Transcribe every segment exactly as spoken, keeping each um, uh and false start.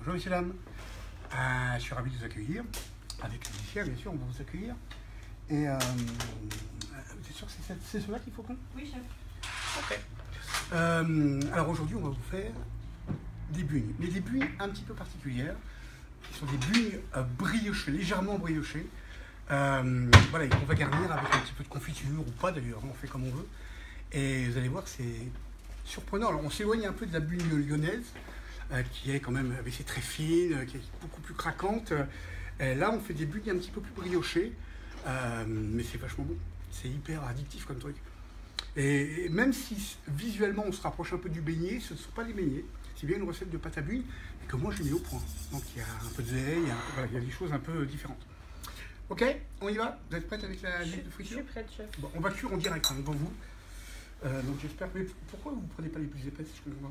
Bonjour messieurs, dames. Euh, je suis ravi de vous accueillir. Avec le musicien, bien sûr, on va vous accueillir. Et euh, vous êtes sûr que c'est cela qu'il faut qu'on... Oui, chef. Ok. Euh, alors aujourd'hui, on va vous faire des bugnes. Mais des bugnes un petit peu particulières, qui sont des bugnes euh, briochées, légèrement briochées. Euh, voilà, et qu'on va garnir avec un petit peu de confiture, ou pas d'ailleurs, on fait comme on veut. Et vous allez voir, c'est surprenant. Alors on s'éloigne un peu de la bugne lyonnaise, euh, qui est quand même avec ses traits fines, euh, qui est beaucoup plus craquante. Et là, on fait des bugnes un petit peu plus briochées, euh, mais c'est vachement bon. C'est hyper addictif comme truc. Et, et même si visuellement on se rapproche un peu du beignet, ce ne sont pas des beignets. C'est bien une recette de pâte à bugne, et que moi j'ai mis au point. Donc il y a un peu de lait, il y a, voilà, il y a des choses un peu différentes. Ok, on y va? Vous êtes prête avec la huile de friture? Je suis prête, chef. Bon, on va cuire en direct hein, devant vous. Euh, donc j'espère. Mais pourquoi vous ne prenez pas les plus épaisses? Je comprends pas.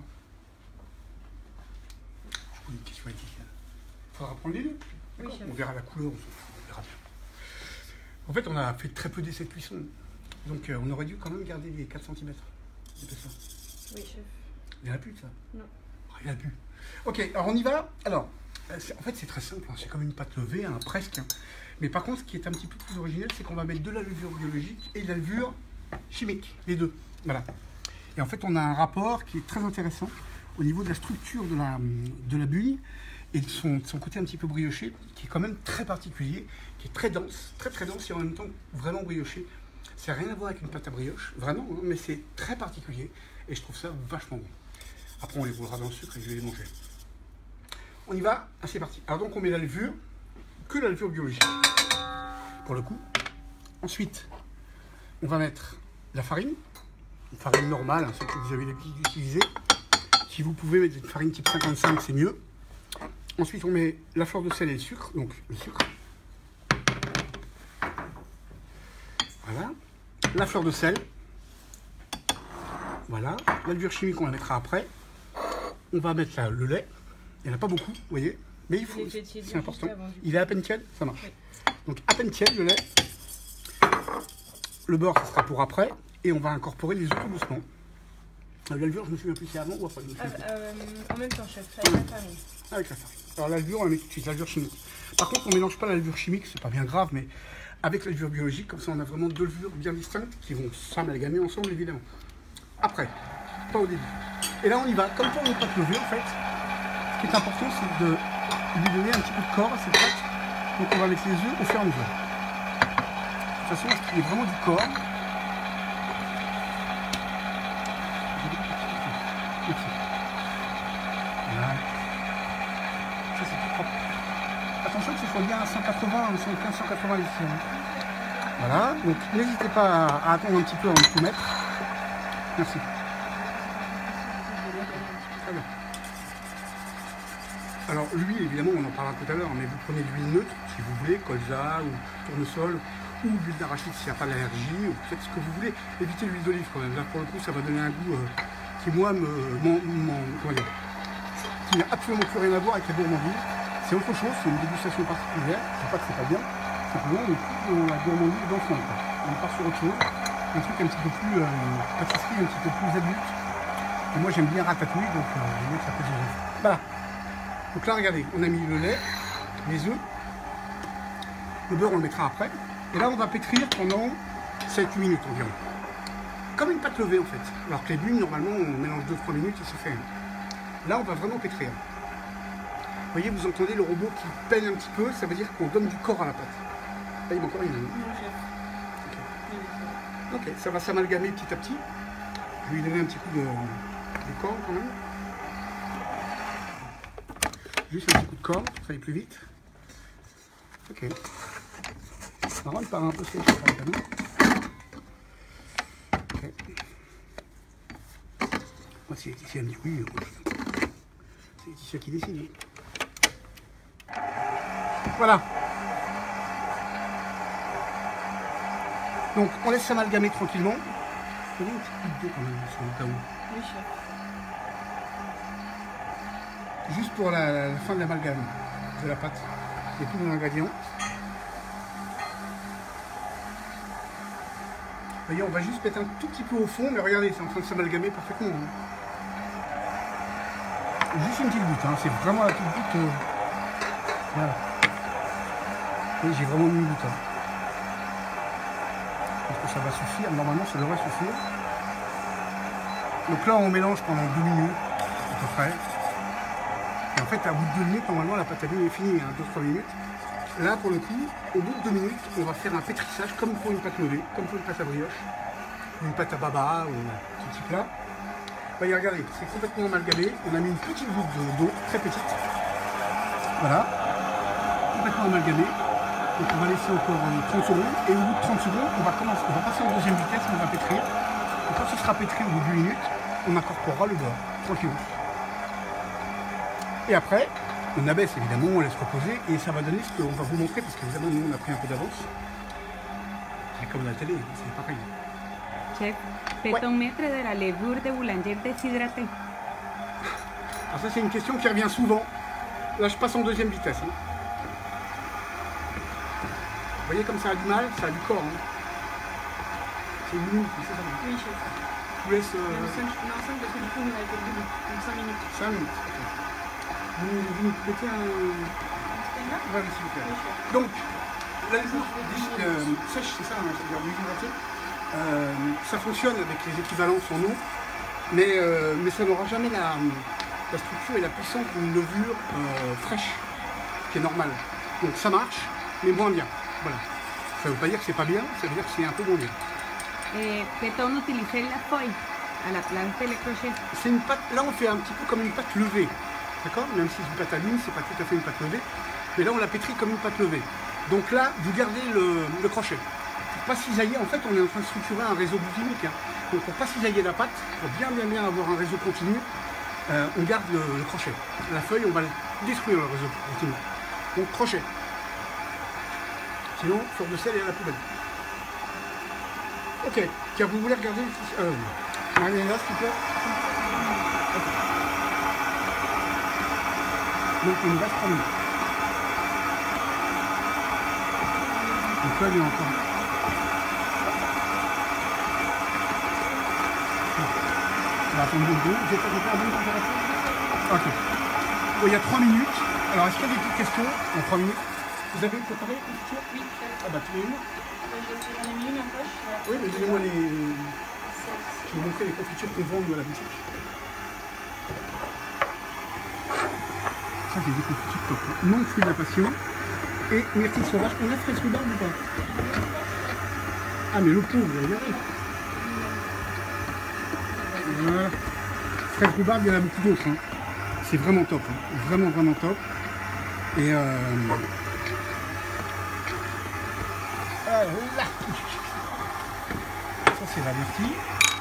Je pose une question éthique. Il faudra prendre les deux. Oui, chef. On verra la couleur, on s'en fout, on verra bien. En fait, on a fait très peu d'essais de cuisson. Donc euh, on aurait dû quand même garder les quatre centimètres d'épaisseur. Oui, chef. Il n'y en a plus de ça? Non. Oh, il n'y en a plus. Ok, alors on y va. Alors, euh, en fait, c'est très simple. Hein. C'est comme une pâte levée, hein, presque. Hein. Mais par contre, ce qui est un petit peu plus original, c'est qu'on va mettre de la levure biologique et de la levure chimique, les deux. Voilà. Et en fait, on a un rapport qui est très intéressant au niveau de la structure de la, de la bulle et de son, de son côté un petit peu brioché, qui est quand même très particulier, qui est très dense, très très dense et en même temps vraiment brioché. Ça n'a rien à voir avec une pâte à brioche, vraiment, hein, mais c'est très particulier et je trouve ça vachement bon. Après, on les roulera dans le sucre et je vais les manger. On y va, ah, c'est parti. Alors donc, on met la levure, que la levure biologique, pour le coup. Ensuite, on va mettre la farine, une farine normale, hein, celle que vous avez l'habitude d'utiliser. Si vous pouvez mettre une farine type cinquante-cinq, c'est mieux. Ensuite, on met la fleur de sel et le sucre, donc le sucre. Voilà. La fleur de sel. Voilà. La levure chimique, on la mettra après. On va mettre là, le lait. Il n'y en a pas beaucoup, vous voyez. Mais il faut, c'est important. Il est à peine tiède, ça marche. Oui. Donc à peine tiède, le lait. Le beurre, ça sera pour après. Et on va incorporer les œufs tout doucement. La levure, je me souviens plus, c'est avant ou après? Ah, euh, En même temps, chef, avec la farine. Avec la farine. Alors la levure, on la met tout de suite, la levure chimique. Par contre, on ne mélange pas la levure chimique, c'est pas bien grave, mais avec la levure biologique, comme ça on a vraiment deux levures bien distinctes qui vont s'amalgamer ensemble, évidemment. Après, pas au début. Et là, on y va. Comme pour une pâte levée, en fait, ce qui est important, c'est de lui donner un petit peu de corps à cette pâte. Donc on va mettre les œufs au fur et à mesure. De toute façon, il y a vraiment du corps. Voilà. Ça, c'est tout propre. Attention que ce soit bien à cent quatre-vingts, cent quinze, cent quatre-vingts ici. Voilà, donc n'hésitez pas à attendre un petit peu avant de tout mettre. Merci. Très bien. Alors l'huile, évidemment, on en parlera tout à l'heure, mais vous prenez de l'huile neutre, si vous voulez, colza ou tournesol, ou l'huile d'arachide s'il n'y a pas d'allergie, ou faites ce que vous voulez. Évitez l'huile d'olive quand même. Là, pour le coup, ça va donner un goût euh, qui, moi, me, m'en, m'en, comment dire, qui n'a absolument plus rien à voir avec la gourmandise. C'est autre chose, c'est une dégustation particulière. Je ne dis pas que c'est pas bien, simplement on est plus dans la gourmandise d'enfant. On part sur autre chose, un truc un petit peu plus euh, pâtisserie, un petit peu plus adulte. Et moi j'aime bien ratatouille, donc euh, j'aime bien que ça fait des œufs. Voilà. Donc là regardez, on a mis le lait, les œufs, le beurre on le mettra après. Et là on va pétrir pendant sept huit minutes environ. Comme une pâte levée en fait. Alors que les bugnes normalement on mélange deux trois minutes et c'est fait. Là on va vraiment pétrir. Vous voyez, vous entendez le robot qui peine un petit peu, ça veut dire qu'on donne du corps à la pâte. Là, il manque encore une. Ok, okay. Ça va s'amalgamer petit à petit. Je vais lui donner un petit coup de, de corps quand même. Juste un petit coup de corps, ça aille plus vite. Ok. C'est marrant, il paraît un peu sèche quand même. Ok. Moi, c'est Laetitia, elle me dit oui. C'est Laetitia qui décide. Voilà. Donc on laisse s'amalgamer tranquillement. Vous voyez un petit coup d'eau quand même sur le cas où. Oui, chef. Juste pour la, la fin de l'amalgame de la pâte. Il y a tous les ingrédients. Vous voyez, on va juste mettre un tout petit peu au fond, mais regardez, c'est en train de s'amalgamer parfaitement. Hein. Juste une petite goutte, hein. C'est vraiment la petite goutte. Euh... Voilà. Oui, j'ai vraiment mis une goutte. Hein. Je pense que ça va suffire. Normalement, ça devrait suffire. Donc là, on mélange pendant deux minutes, à peu près. Et en fait, à bout de deux minutes, normalement, la pâte à est finie, hein, deux trois minutes. Là, pour le coup, au bout de deux minutes, on va faire un pétrissage comme pour une pâte levée, comme pour une pâte à brioche, une pâte à baba ou ce type-là. Voyez, regardez, c'est complètement amalgamé. On a mis une petite goutte d'eau, très petite. Voilà, complètement amalgamé. Donc on va laisser encore trente secondes. Et au bout de trente secondes, on va commencer, on va passer en deuxième vitesse, on va pétrir. Et quand ce sera pétri au bout d'une minute, on incorporera le beurre, tranquillement. Et après, on abaisse évidemment, on laisse reposer et ça va donner ce qu'on va vous montrer parce qu'évidemment nous on a pris un peu d'avance. C'est comme la télé, c'est pareil. Chef, pétomètre de la levure de boulanger déshydratée. Alors ça c'est une question qui revient souvent. Là je passe en deuxième vitesse. Hein. Vous voyez comme ça a du mal, ça a du corps. Hein. C'est une minute, c'est ça. Oui, chef. Je vous laisse... Euh... Non, cinq, parce que du coup on a été donc cinq minutes. cinq minutes. Vous, vous mettez un... Ouais, s'il vous plaît. Donc, la levure euh, sèche, c'est ça, hein, c'est-à-dire déshydratée. Euh, ça fonctionne avec les équivalences en eau, mais, euh, mais ça n'aura jamais la, la structure et la puissance d'une levure euh, fraîche, qui est normale. Donc ça marche, mais moins bien. Voilà. Ça ne veut pas dire que c'est pas bien, ça veut dire que c'est un peu moins bien. Et peut-on utiliser la feuille à la place de le crochet? C'est une pâte, là on fait un petit peu comme une pâte levée. D'accord? Même si c'est une pâte à l'huile, c'est pas tout à fait une pâte levée. Mais là, on la pétrit comme une pâte levée. Donc là, vous gardez le, le crochet. Pour pas cisailler, en fait, on est en train de structurer un réseau boutimique. Hein. Donc pour pas cisailler la pâte, pour bien bien bien avoir un réseau continu, euh, on garde le, le crochet. La feuille, on va détruire le réseau continu. Donc crochet. Sinon, sur de sel et à la poubelle. Ok. Tiens, vous voulez regarder euh, Mariana, s'il vous plaît? Donc il nous reste trois minutes. Donc là il y a encore. On va attendre deux secondes. Vous êtes encore bon température? Ok. Bon, il y a trois minutes. Alors est-ce qu'il y a des petites questions en trois minutes? Vous avez préparé une confiture? Oui. Ah bah tu veux une? J'en ai mis une en poche. Oui, mais donnez-moi les. Je vais vous montrer les confitures qu'on vend à la boutique. Ça, j'ai des confitures top. Non fruit de la passion et myrtille sauvage. On a fraise rhubarbe ou pas? Ah, mais le pot, vous avez regardé. Voilà. Fraise rhubarbe, il y en a beaucoup d'autres. Hein. C'est vraiment top. Hein. Vraiment, vraiment top. Et euh... ah, là. Ça, c'est la myrtille.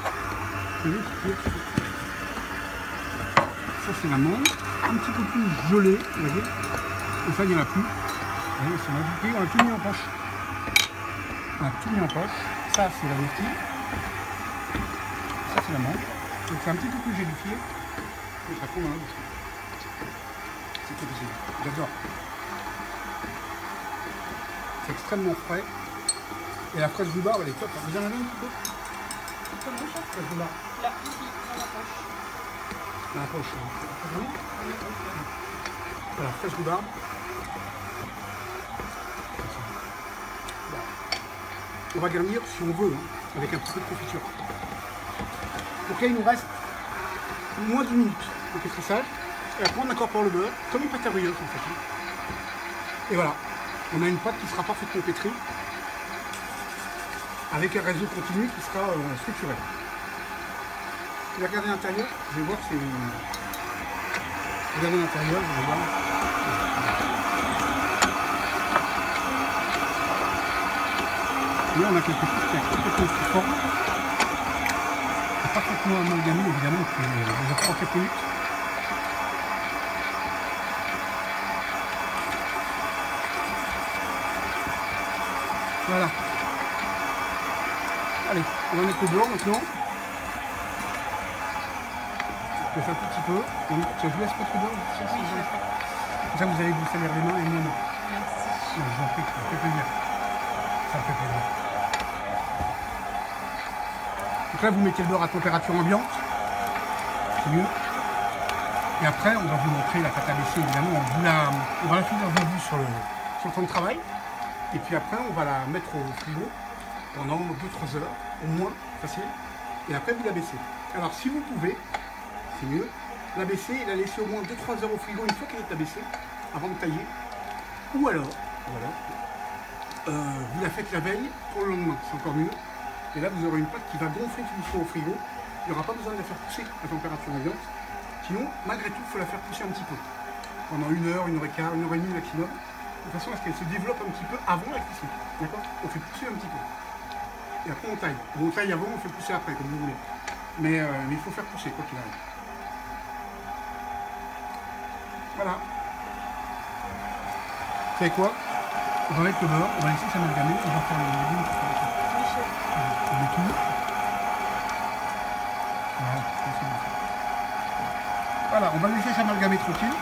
Ça, c'est la menthe. Un petit peu plus gelé, vous voyez. Et ça, il n'y en a plus. Vous voyez, c'est magnifique. On a tout mis en poche. On a tout mis en poche. Ça, c'est la myrtille. Ça, c'est la menthe. Donc, c'est un petit peu plus gélifié. Mais ça fond, hein. C'est très possible. J'adore. C'est extrêmement frais. Et la fraise rhubarbe, elle est top. Vous en avez un petit peu? Fraise rhubarbe. Là, ici, dans la poche. Dans la poche. Hein. Voilà, fraise rhubarbe. On va garnir si on veut, hein, avec un petit peu de confiture. Donc là, il nous reste moins d'une minute de pétrissage. Et après, on incorpore le beurre, comme une pâte à brioche en fait. Hein. Et voilà, on a une pâte qui sera parfaitement pétrie, avec un réseau continu qui sera euh, structuré. Je vais regarder l'intérieur, je vais voir si... Regardez l'intérieur, je vais voir. Là, on a quelque chose qui est complètement conforme. Parfaitement amalgamé, évidemment, qui est trois quatre minutes. Voilà. Allez, on va mettre le beurre maintenant. Je fais un tout petit peu. Donc, je vous laisse pas trop beurre. Oui, je le fais. Comme ça, vous allez vous salir les mains et moi non. Merci. Non, je vous en prie, ça me fait plaisir. Ça me fait plaisir. Donc là, vous mettez le beurre à température ambiante. C'est mieux. Et après, on va vous montrer la pâte à baisser, évidemment. On, vous la, on va la finir avec vous sur le, sur le temps de travail. Et puis après, on va la mettre au frigo pendant deux trois heures, au moins, facile. Et après, vous la baissez. Alors, si vous pouvez, c'est mieux, la baisser et la laisser au moins deux trois heures au frigo une fois qu'elle est abaissée, avant de tailler. Ou alors, voilà, euh, vous la faites la veille pour le lendemain, c'est encore mieux. Et là, vous aurez une pâte qui va gonfler tout doucement au frigo. Il n'y aura pas besoin de la faire pousser à température ambiante. Sinon, malgré tout, il faut la faire pousser un petit peu. Pendant une heure, une heure et quart, une heure et demie maximum. De façon à ce qu'elle se développe un petit peu avant la cuisson. D'accord? On fait pousser un petit peu. Et après, on taille. On taille avant, on fait pousser après, comme vous voulez. Mais, euh, mais il faut faire pousser, quoi qu'il arrive. Voilà. Vous savez quoi? On va mettre le beurre, on va laisser s'amalgamer, on va faire les légumes. On met tout. Voilà, c'est bon. Voilà, on va laisser s'amalgamer tranquille.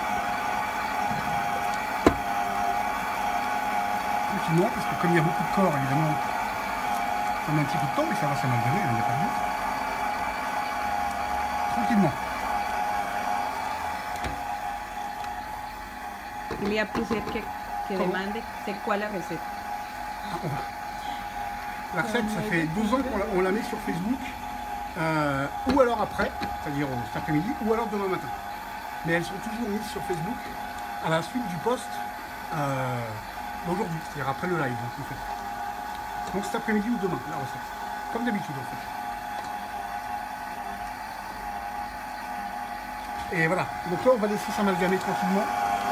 Tranquillement, parce que comme il y a beaucoup de corps, évidemment, ça met un petit peu de temps, mais ça va s'amalgamer, il n'y a pas de doute. Tranquillement. Il y a plusieurs que, que demandent c'est quoi la recette. La recette, ça fait deux ans qu'on la, on la met sur Facebook, euh, ou alors après, c'est-à-dire cet après-midi, ou alors demain matin. Mais elles sont toujours mises sur Facebook à la suite du post euh, d'aujourd'hui, c'est-à-dire après le live, en fait. Donc cet après-midi ou demain, la recette. Comme d'habitude, en fait. Et voilà. Donc là, on va laisser s'amalgamer tranquillement.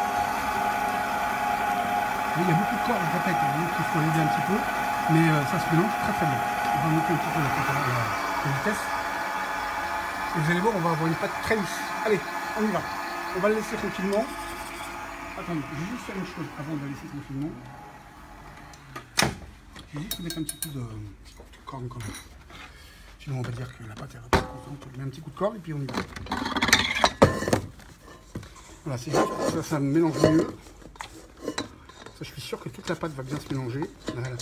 Il y a beaucoup de corps, je répète, il faut l'aider un petit peu, mais euh, ça se mélange très très bien. On va monter un petit peu la, la, la vitesse. Et vous allez voir, on va avoir une pâte très lisse. Allez, on y va. On va le laisser tranquillement. Attendez, je vais juste faire une chose avant de la laisser tranquillement. Je vais juste mettre un petit coup de, de corne quand même. Sinon on va dire que la pâte elle va pas être contente. Je mets un petit coup de corne et puis on y va. Voilà, c'est juste pour que ça, ça mélange mieux. Je suis sûr que toute la pâte va bien se mélanger. Voilà.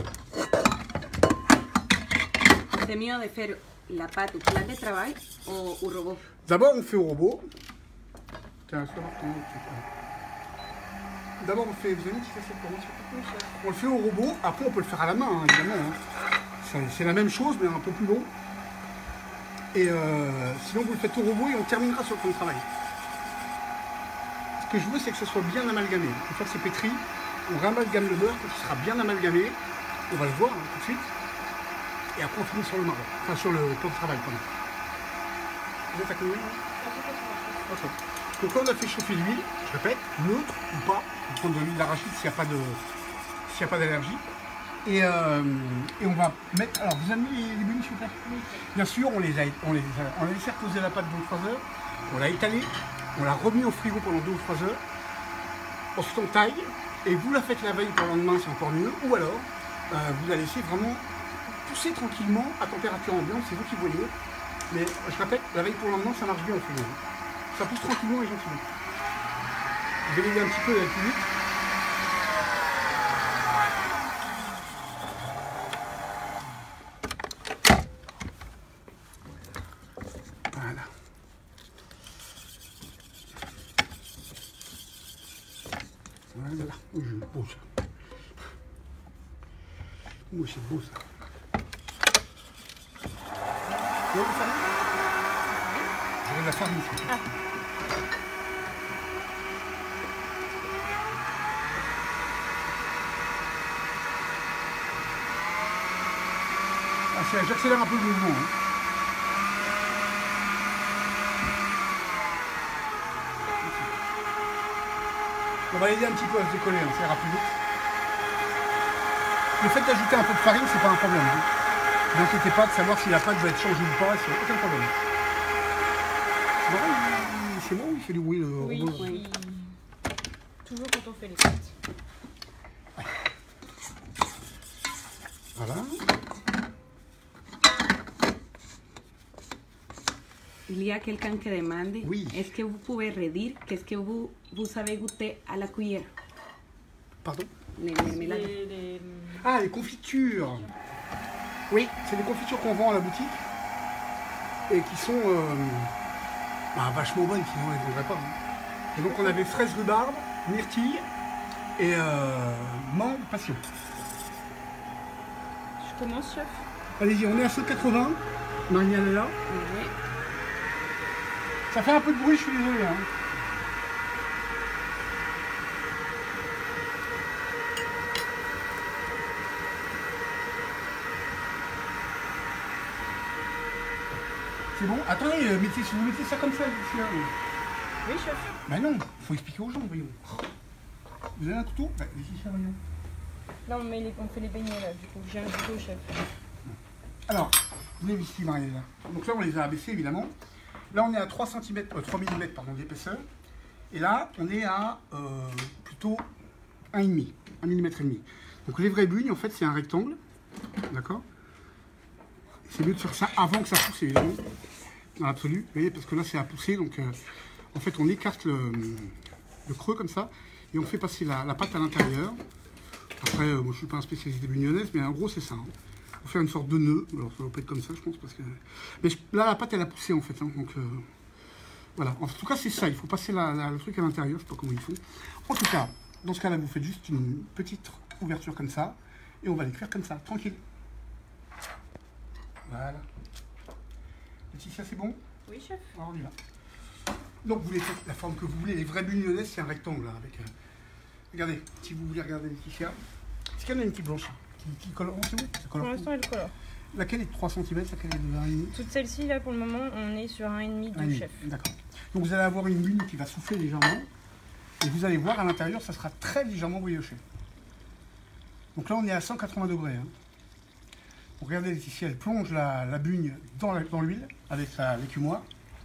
C'est mieux de faire la pâte au plan de travail ou au robot? D'abord, on fait au robot. D'abord, on fait. Vous avez dit que c'est pour moi. On le fait au robot. Après, on peut le faire à la main, hein, évidemment. Hein. C'est la même chose, mais un peu plus long. Et euh, sinon, vous le faites au robot et on terminera sur le plan de travail. Ce que je veux, c'est que ce soit bien amalgamé. Une fois que c'est pétri, on ramalgame le beurre, quand il sera bien amalgamé. On va le voir hein, tout de suite. Et après, on finit sur le marron. Enfin, sur le plan de travail, quand même. Vous êtes à combien hein? Okay. Donc là, on a fait chauffer l'huile. Je répète, neutre ou pas. On prend de l'huile d'arachide s'il n'y a pas de, s'il n'y a pas d'allergie. Et, euh, et on va mettre. Alors, vous avez mis les légumes, s'il vous plaît? Oui. Bien sûr, on les a, on les a, on a laissé reposer la pâte deux ou trois heures. On l'a étalée. On l'a remis au frigo pendant deux ou trois heures. Ensuite, on taille. Et vous la faites la veille pour le lendemain, c'est encore mieux. Ou alors, euh, vous la laissez vraiment pousser tranquillement à température ambiante, c'est vous qui voyez. Mais je répète, la veille pour le lendemain, ça marche bien au frigo. Ça pousse tranquillement et gentiment. Je vais l'aider un petit peu avec plus vite. Voilà. Voilà. Oh, c'est beau ça. Oh, c'est beau ça. Vous voulez de la farine? Je veux de la farine. Ah. Ah, j'accélère un peu le mouvement. Hein. On va l'aider un petit peu à se décoller, hein, ça ira plus vite. Le fait d'ajouter un peu de farine, c'est pas un problème. Hein. Ne vous inquiétez pas de savoir si la pâte va être changée ou pas, c'est aucun problème. C'est bon, il fait du bruit le oui, robot. Oui, toujours quand on fait les pâtes. Voilà. Il y a quelqu'un qui demande, oui. Est-ce que vous pouvez redire qu'est-ce que vous, vous savez goûter à la cuillère? Pardon? Les marmelades. Les, les... Ah, les confitures. Oui, c'est des confitures qu'on vend à la boutique et qui sont, euh, Bah, vachement bonne, sinon elles ne vendraient pas. Hein. Et donc on avait fraise rhubarbe, myrtille et euh, mangue passion. Je commence, chef. Allez-y, on est à cent quatre-vingts. Marianne est là. Oui. Ça fait un peu de bruit, je suis désolé. Hein. C'est bon? Attendez, euh, mettez, si vous mettez ça comme ça, ici, là. Oui, chef. Bah non, faut expliquer aux gens, voyons. Vous avez un couteau? Bah, ici, ça, voyons. Là, on, met les, on fait les beignets, là, du coup. J'ai un couteau, chef. Alors, venez ici, Marielle. Donc là, on les a abaissés, évidemment. Là, on est à trois centimètres, euh, trois millimètres pardon, d'épaisseur. Et là, on est à euh, plutôt un virgule cinq, un millimètre et demi. Donc les vraies bugnes, en fait, c'est un rectangle. D'accord? C'est mieux de faire ça avant que ça pousse, évidemment. Dans l'absolu. Vous voyez, parce que là, c'est à pousser. Donc, euh, en fait, on écarte le, le creux comme ça. Et on fait passer la, la pâte à l'intérieur. Après, euh, moi, je ne suis pas un spécialiste des bugnonnaises, mais en gros, c'est ça. Hein. Pour faire une sorte de nœud. Alors, ça va pas être comme ça, je pense. Parce que... Mais je... là, la pâte, elle a poussé, en fait. Hein. Donc, euh... voilà. En tout cas, c'est ça. Il faut passer la, la, le truc à l'intérieur. Je ne sais pas comment ils font. En tout cas, dans ce cas-là, vous faites juste une petite ouverture comme ça. Et on va les cuire comme ça, tranquille. Voilà. Laetitia, c'est bon? Oui, chef. Alors, on y va. Donc, vous les faites la forme que vous voulez. Les vraies bugnonnaises, c'est un rectangle. Là, avec, euh... Regardez, si vous voulez regarder Laetitia. Est-ce qu'il y en a une petite blanche qui, qui colore? Oh, c'est bon, ça colore. Pour l'instant, elle colore. Laquelle est de trois centimètres, laquelle est de un virgule cinq? Toutes celles-ci, là, pour le moment, on est sur un virgule cinq de chef. D'accord. Donc, vous allez avoir une bugne qui va souffler légèrement. Et vous allez voir, à l'intérieur, ça sera très légèrement brioché. Donc là, on est à cent quatre-vingts degrés. Hein. Donc, regardez ici, elle plonge la, la bugne dans l'huile avec l'écumoire.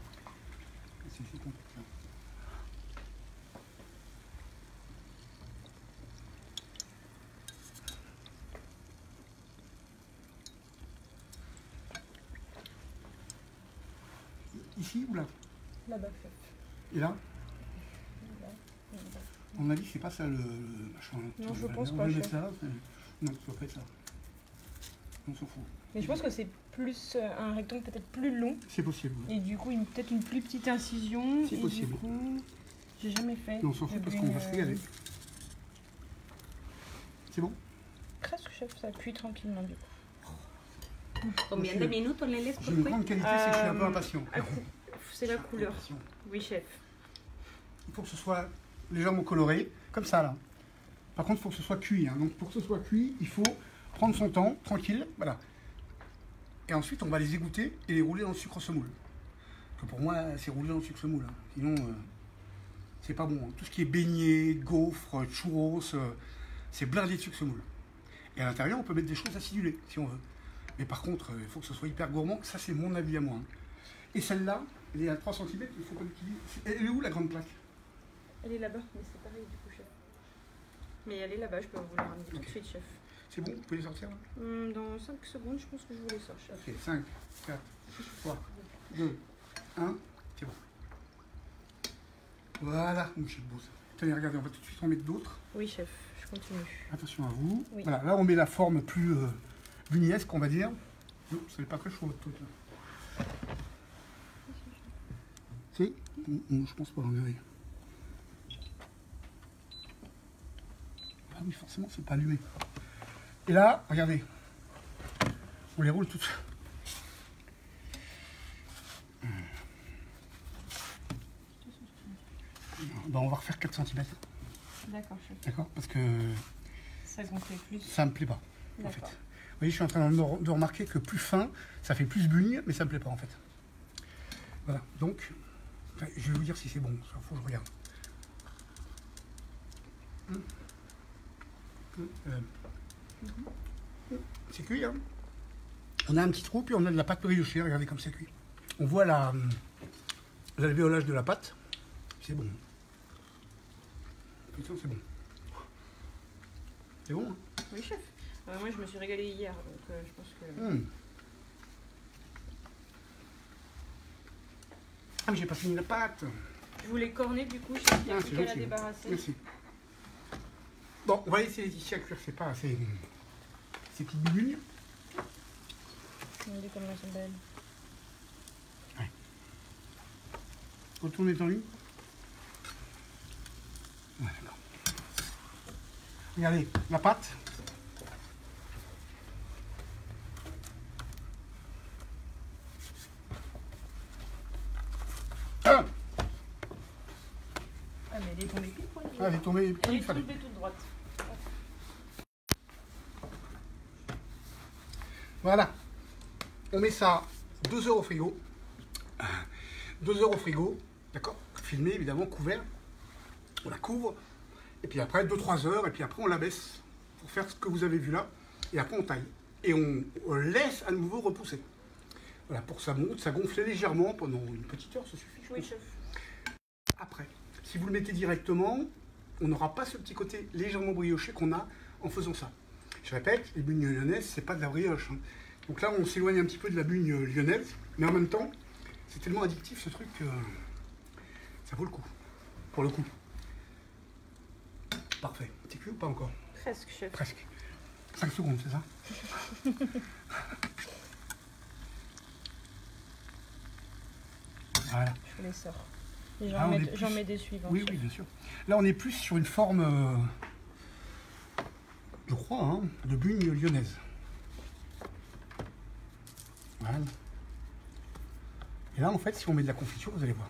Ici ou là? Là-bas, chef. Et là? Là-bas. À mon avis, c'est pas ça le, le machin. Non, je va- pense on pas, va chef. mettre ça, non, ça doit pas être ça. On s'en fout. Mais je pense que c'est plus euh, un rectangle peut-être plus long. C'est possible. Et du coup, une- peut-être une plus petite incision. C'est et possible. Du coup, j'ai jamais fait. Mais on s'en fout de parce qu'on va se bugne, régaler. euh, C'est bon? Presque, chef. Ça cuit tranquillement, du coup. Combien de minutos le laisse J'ai une grande qualité, c'est que je suis un peu Euh, impatient. ah, c'est la couleur. Impatient. Oui, chef. Il faut que ce soit légèrement coloré, comme ça là. Par contre, il faut que ce soit cuit. Hein. Donc pour que ce soit cuit, il faut prendre son temps, tranquille, voilà. Et ensuite, on va les égoutter et les rouler dans le sucre semoule. Que pour moi, c'est rouler dans le sucre semoule. Hein. Sinon, euh, c'est pas bon. Hein. Tout ce qui est beignet, gaufres, churros, euh, c'est blindé de sucre semoule. Et à l'intérieur, on peut mettre des choses acidulées, si on veut. Mais par contre, il faut que ce soit hyper gourmand. Ça, c'est mon avis à moi. Hein. Et celle-là, elle est à trois centimètres, il faut qu'on utilise. Elle est où la grande plaque? Elle est là-bas, mais c'est pareil, du coup, chef. Mais elle est là-bas, je peux vous la ramener tout de suite, chef. C'est bon, vous pouvez les sortir là? Hum, dans cinq secondes, je pense que je vous les sors, chef. Ok, cinq, quatre, trois, deux, un, c'est bon. Voilà, donc c'est beau ça. Tenez, regardez, on va tout de suite en mettre d'autres. Oui, chef, je continue. Attention à vous. Oui. Voilà, là on met la forme plus euh, bugnesque, on va dire. Non, ça n'est pas très chaud votre truc là. Si? Mm, Je pense pas, regardez. Ah oui, forcément, c'est pas allumé. Et là, regardez. On les roule toutes. Ben, on va refaire quatre centimètres. D'accord, chef. D'accord? Parce que Ça gonfle plus. ça me plaît pas, en fait. D'accord. Vous voyez, je suis en train de, de remarquer que plus fin, ça fait plus bugne, mais ça me plaît pas, en fait. Voilà, donc, enfin, je vais vous dire si c'est bon, il faut que je regarde. Hum. Hum, euh. Hum, C'est cuit, hein? On a un petit trou, puis on a de la pâte briochée, regardez comme c'est cuit. On voit la, hum, l'alvéolage de la pâte, c'est bon. Putain, c'est bon. C'est bon, hein? Oui, chef. Euh, moi, je me suis régalée hier, donc euh, je pense que... Hum. Ah, mais j'ai pas fini la pâte. Je voulais corner, du coup, chef. Il y a Ah, plus c'est qu'à la gentil. débarrasser. Merci. Bon, on va laisser ici à cuire, c'est pas assez. C'est petites bugnes. Regardez comment elles sont belles. Retournez dans lui. Ouais, d'accord. Regardez, la pâte. Ah, Ah, mais elle est tombée pile poil. elle est tombée comme Elle il est fallait. tombée toute droite. Voilà. On met ça deux heures au frigo. deux heures au frigo. D'accord? Filmé, évidemment, couvert. On la couvre. Et puis après, deux trois heures. Et puis après, on la baisse pour faire ce que vous avez vu là. Et après, on taille. Et on, on laisse à nouveau repousser. Voilà, pour que ça monte, ça gonfle légèrement pendant une petite heure, ça suffit. je Oui, pense. chef. Après, si vous le mettez directement, on n'aura pas ce petit côté légèrement brioché qu'on a en faisant ça. Je répète, les bugnes lyonnaises, c'est pas de la brioche. hein. Donc là, on s'éloigne un petit peu de la bugne lyonnaise, mais en même temps, c'est tellement addictif ce truc que ça vaut le coup. Pour le coup. Parfait. C'est cuit ou pas encore? Presque, chef. Presque. cinq secondes, c'est ça? Voilà. Je vous les sors. Et j'en Ah, on mets, est plus- j'en mets des suivants. Oui, chef. oui, bien sûr. Là, on est plus sur une forme, euh, je crois, hein, de bugne lyonnaise. Voilà. Et là, en fait, si on met de la confiture, vous allez voir.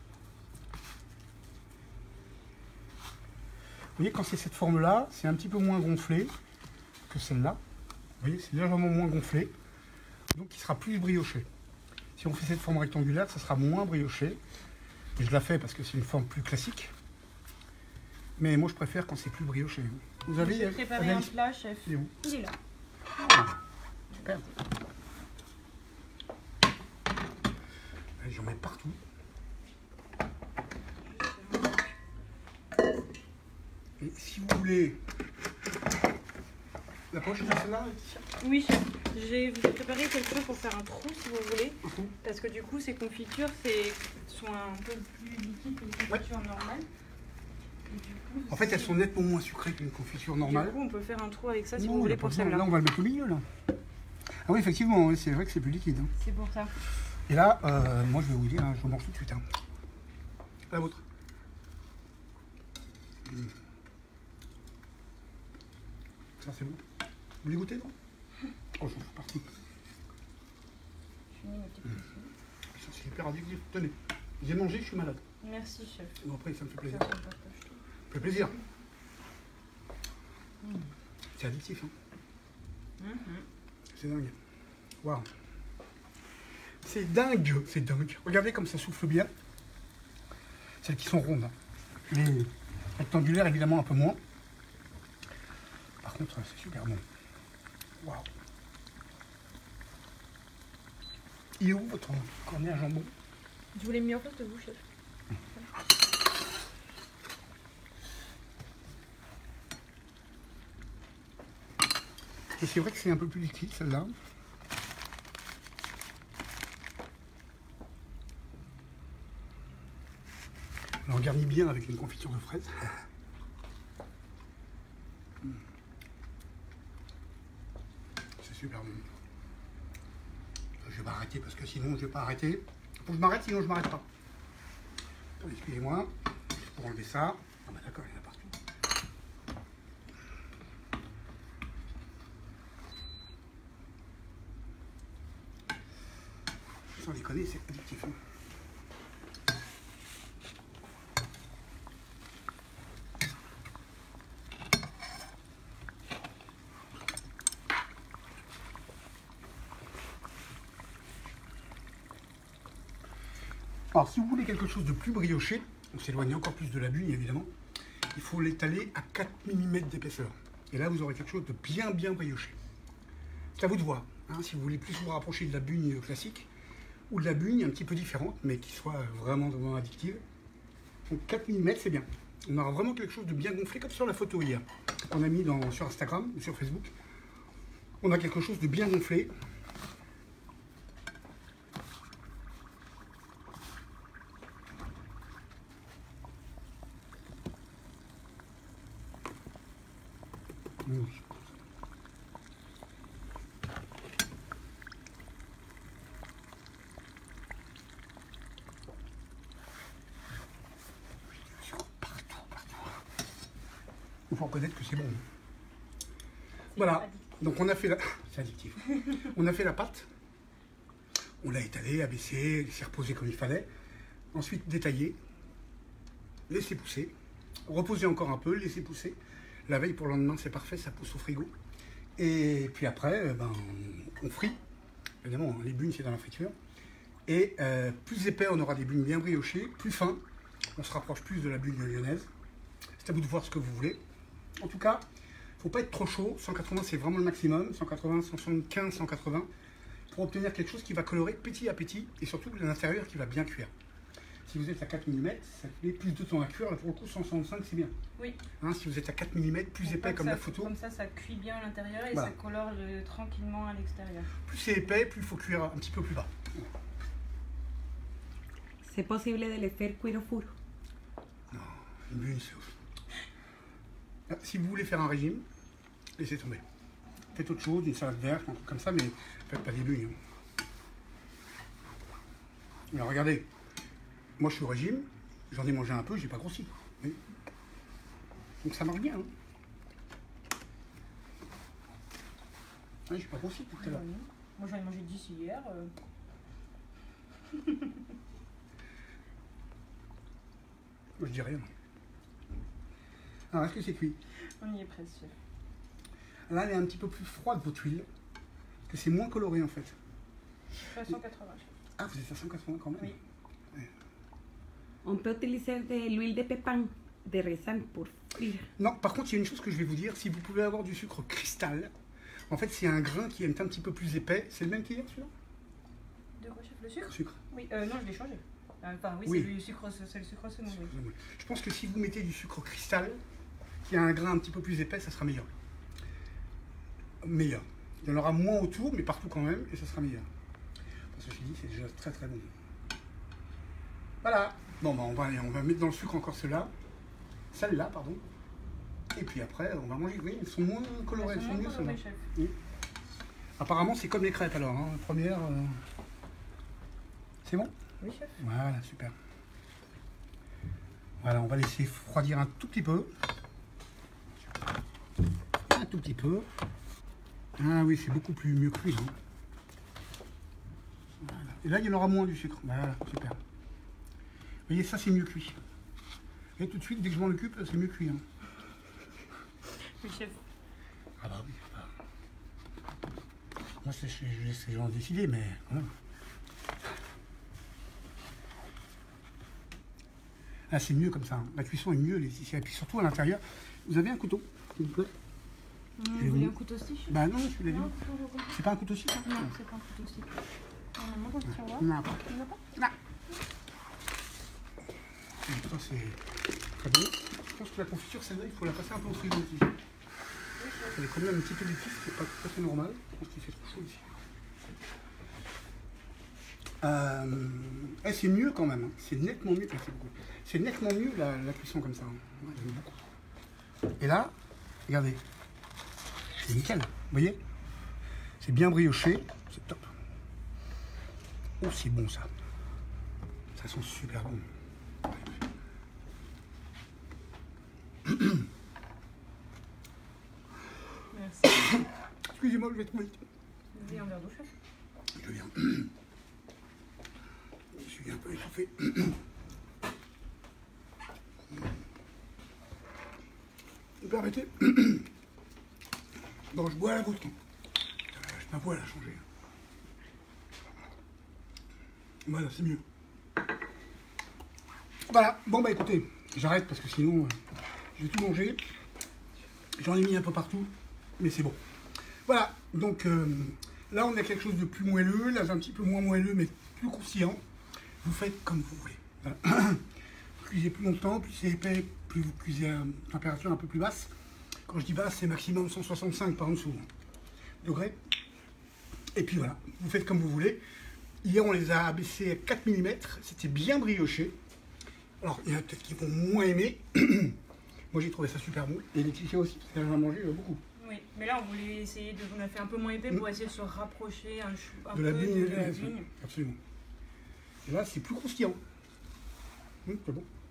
Vous voyez, quand c'est cette forme-là, c'est un petit peu moins gonflé que celle-là. Vous voyez, c'est légèrement moins gonflé. Donc, il sera plus brioché. Si on fait cette forme rectangulaire, ça sera moins brioché. Et je la fais parce que c'est une forme plus classique. Mais moi, je préfère quand c'est plus brioché. Vous avez J'ai préparé un Anaïs, plat, chef. il est où? Il est là. Super. Allez, j'en mets partout. Et si vous voulez... La poche de celle-là, Laetitia? Oui, chef. J'ai vous ai préparé quelque chose pour faire un trou, si vous voulez. Un trou. Parce que du coup, ces confitures c'est, sont un peu plus liquides que les confitures normales. Et du coup, En fait, elles sont nettement moins sucrées qu'une confiture normale. Du coup, on peut faire un trou avec ça si Non, vous y voulez a pas pour besoin. celle-là. Là, on va le mettre au milieu, là. Ah oui, effectivement, oui, c'est vrai que c'est plus liquide. hein. C'est pour ça. Et là, euh, moi, je vais vous dire, hein, je vous mange tout de suite. hein. La vôtre. Mmh. Ça, c'est bon. Vous voulez goûter, non? Oh, j'en fais partie. Je finis mes petites Mmh. Ça, c'est hyper addictif. Tenez, j'ai mangé, je suis malade. Merci, chef. Bon, après, ça me fait plaisir. Ça, ça me partage tout. Ça me fait plaisir. Mmh. C'est addictif, hein. Mhm. C'est dingue. Waouh. C'est dingue, c'est dingue. Regardez comme ça souffle bien. Celles qui sont rondes. hein. Les rectangulaires, évidemment, un peu moins. Par contre, c'est super bon. Waouh. Il est où votre cornet à jambon? Je voulais mis en face de vous, chef. Et c'est vrai que c'est un peu plus liquide, celle-là. On garnit bien avec une confiture de fraises. Mm. C'est super bon. Je vais m'arrêter parce que sinon je vais pas arrêter. Faut que je m'arrête, sinon je m'arrête pas. Attendez, excusez-moi. Pour enlever ça. Ah bah d'accord, il y en a partout. Sans déconner, c'est addictif. hein. Alors, si vous voulez quelque chose de plus brioché, on s'éloigne encore plus de la bugne évidemment, il faut l'étaler à quatre millimètres d'épaisseur. Et là, vous aurez quelque chose de bien, bien brioché. C'est à vous de voir, hein, si vous voulez plus vous rapprocher de la bugne classique ou de la bugne un petit peu différente, mais qui soit vraiment, vraiment addictive. Donc quatre millimètres, c'est bien. On aura vraiment quelque chose de bien gonflé, comme sur la photo hier qu'on a mis dans, sur Instagram ou sur Facebook. On a quelque chose de bien gonflé. Mmh. Il faut reconnaître que c'est bon. Voilà, donc on a fait la... C'est addictif. On a fait la pâte. On l'a étalée, abaissée, laissée reposer comme il fallait. Ensuite, détaillé. Laisser pousser. Reposer encore un peu, laisser pousser. La veille pour le lendemain, c'est parfait, ça pousse au frigo. Et puis après, ben, on frit. Évidemment, les bunes, c'est dans la friture. Et euh, plus épais, on aura des bunes bien briochées. Plus fin, on se rapproche plus de la bune lyonnaise. C'est à vous de voir ce que vous voulez. En tout cas, il ne faut pas être trop chaud. cent quatre-vingts, c'est vraiment le maximum. cent quatre-vingts, cent soixante-quinze, cent quatre-vingts. Pour obtenir quelque chose qui va colorer petit à petit. Et surtout, l'intérieur qui va bien cuire. Si vous êtes à quatre millimètres, ça fait plus de temps à cuire. Là, pour le coup, cent soixante-cinq, c'est bien. Oui. Hein, si vous êtes à quatre millimètres, plus Pour épais comme ça, la photo. Comme ça, ça cuit bien à l'intérieur et Voilà. ça colore le, tranquillement à l'extérieur. Plus c'est épais, plus il faut cuire un petit peu plus bas. C'est possible de le faire cuire au four. Non, une bune, c'est ouf. Ah, si vous voulez faire un régime, laissez tomber. Faites autre chose, une salade verte, un truc comme ça, mais faites pas des bunes. Hein. Alors regardez, moi je suis au régime, j'en ai mangé un peu, j'ai pas grossi. Oui. Donc ça marche bien. Hein. Ah, j'ai pas grossi tout à l'heure. Moi j'en ai mangé dix hier. Euh... Moi je dis rien. Alors est-ce que c'est cuit? On y est presque. Là elle est un petit peu plus froide votre huile, parce que c'est moins coloré en fait. Je suis à cent quatre-vingts. Ah, vous êtes à cent quatre-vingts quand même? Oui. Ouais. On peut utiliser de l'huile de pépin de raisin pour frire. Non, par contre, il y a une chose que je vais vous dire. Si vous pouvez avoir du sucre cristal, en fait, c'est un grain qui est un petit peu plus épais. C'est le même qu'hier, celui-là? De quoi, chef? Le sucre? Sucre. Oui, euh, non, je l'ai changé. Enfin, oui, Oui. c'est le sucre, c'est le sucre second, oui. Excusez-moi. Je pense que si vous mettez du sucre cristal, qui a un grain un petit peu plus épais, ça sera meilleur. Meilleur. Il y en aura moins autour, mais partout quand même, et ça sera meilleur. Parce que je dis, c'est déjà très très bon. Voilà. Bon, bah, on va, on va mettre dans le sucre encore ceux-là. Celle-là, pardon. Et puis après, on va manger. Oui, elles sont moins colorées, elles sont mieux celles-là. Oui. Apparemment, c'est comme les crêpes alors. Hein. La première. Euh... C'est bon? Oui, chef. Voilà, super. Voilà, on va laisser refroidir un tout petit peu. Un tout petit peu. Ah oui, c'est beaucoup plus mieux cuit. Hein. Voilà. Et là, il y en aura moins du sucre. Voilà, super. Vous voyez, ça, c'est mieux cuit. Et tout de suite, dès que je m'en occupe, c'est mieux cuit. Hein. Oui, chef. Ah bah oui. Ah. Moi, je, je laisse les gens décider, mais quand même. Ah, c'est mieux comme ça. Hein. La cuisson est mieux. Les... Et puis surtout à l'intérieur. Vous avez un couteau, s'il vous plaît? Mmh, vous voulez un couteau aussi, chef? Bah non, je suis là. Non, C'est pas un couteau aussi, ça? non, c'est pas un couteau aussi. On a mon tiroir. Non, pas. Il n'y en a pas? Non. Donc ça, c'est très bon. Je pense que la confiture, celle-là, il faut la passer un peu au frigo aussi. Elle est quand même un petit peu d'étif, c'est pas tout à fait normal. Je pense qu'il fait trop chaud ici. Euh, eh, c'est mieux quand même. Hein. C'est nettement mieux. C'est nettement mieux la, la cuisson comme ça. Hein. Ouais, j'aime beaucoup. Et là, regardez. C'est nickel. Vous voyez? C'est bien brioché. C'est top. Oh, c'est bon ça. Ça sent super bon. Merci. Excusez-moi, je vais trop vite. Vous voulez un verre d'eau, chef? Je viens. Je suis un peu étouffé. Vous permettez? Bon, je bois à la vôtre. Ma voix, elle a changé. Voilà, c'est mieux. Voilà, bon bah écoutez, j'arrête parce que sinon, euh, je vais tout manger. J'en ai mis un peu partout, mais c'est bon. Voilà, donc euh, là on a quelque chose de plus moelleux, là j'ai un petit peu moins moelleux, mais plus croustillant. Vous faites comme vous voulez. Voilà. Vous cuisez plus longtemps, plus c'est épais, plus vous cuisez à température un peu plus basse. Quand je dis basse, c'est maximum cent soixante-cinq par en dessous degrés. Et puis voilà, vous faites comme vous voulez. Hier, on les a abaissés à quatre millimètres. C'était bien brioché. Alors, il y en a peut-être qui vont moins aimer. Moi, j'ai trouvé ça super bon. Et Laetitia aussi, parce qu'elle en a mangé beaucoup. Oui, mais là, on voulait essayer de... On a fait un peu moins épais pour essayer de se rapprocher un, chou, un De peu la vigne. de la vigne. Absolument. Et là, c'est plus croustillant. Hum, c'est bon.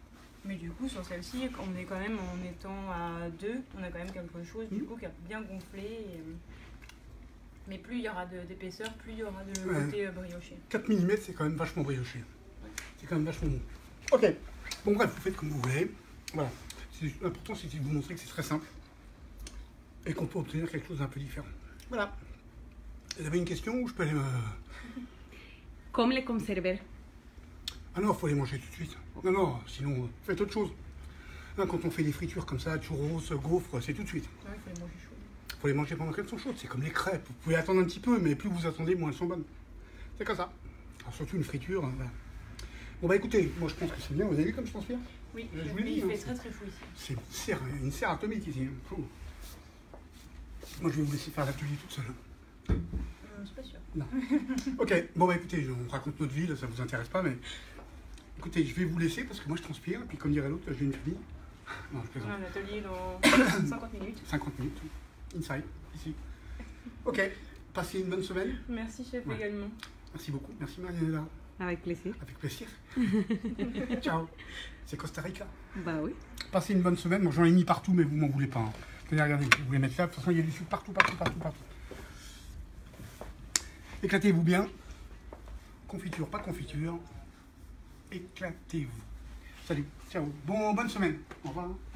Mais du coup, sur celle-ci, on est quand même, en étant à deux, on a quand même quelque chose du Mmh. coup qui a bien gonflé. Et... Mais plus il y aura de- d'épaisseur, plus il y aura de Ouais. côté euh, brioché. quatre millimètres, c'est quand même vachement brioché. C'est quand même vachement bon. Ok, bon bref, vous faites comme vous voulez. Voilà. C'est- L'important, c'est de vous montrer que c'est très simple et qu'on peut obtenir quelque chose d'un peu différent. Voilà. Vous avez une question ou je peux aller me... Com les conserver? Ah non, il faut les manger tout de suite. Non, non, sinon, euh, faites autre chose. Hein, quand on fait des fritures comme ça, churros, gaufres, c'est tout de suite. Ouais, il faut les manger chauds. Il faut les manger pendant qu'elles sont chaudes. C'est comme les crêpes. Vous pouvez attendre un petit peu, mais plus vous attendez, moins elles sont bonnes. C'est comme ça. Alors, surtout une friture. Hein, voilà. Bon, bah écoutez, moi je pense que c'est bien. Vous avez vu comme je transpire? Oui, Je vous mais l'ai dit, il hein, fait c'est- très très fou ici. C'est une serre, une serre atomique ici. hein. Fou. Moi, je vais vous laisser faire l'atelier toute seule. Euh, c'est pas sûr. Ok, bon, bah écoutez, on raconte notre vie, là, ça vous intéresse pas, mais écoutez, je vais vous laisser parce que moi je transpire, et puis comme dirait l'autre, j'ai une famille. Non, je On plaisante. a un atelier dans cinquante minutes. cinquante minutes, inside, ici. Ok, passez une bonne semaine. Merci chef Ouais. également. Merci beaucoup, merci Marianela. Avec plaisir. Avec plaisir. Ciao. C'est Costa Rica. Bah oui. Passez une bonne semaine. Moi j'en ai mis partout, mais vous m'en voulez pas. Hein. Tenez, regardez, vous voulez mettre là. De toute façon, il y a du sucre partout, partout, partout, partout. Éclatez-vous bien. Confiture, pas confiture. Éclatez-vous. Salut, ciao. Bon, bonne semaine. Au revoir.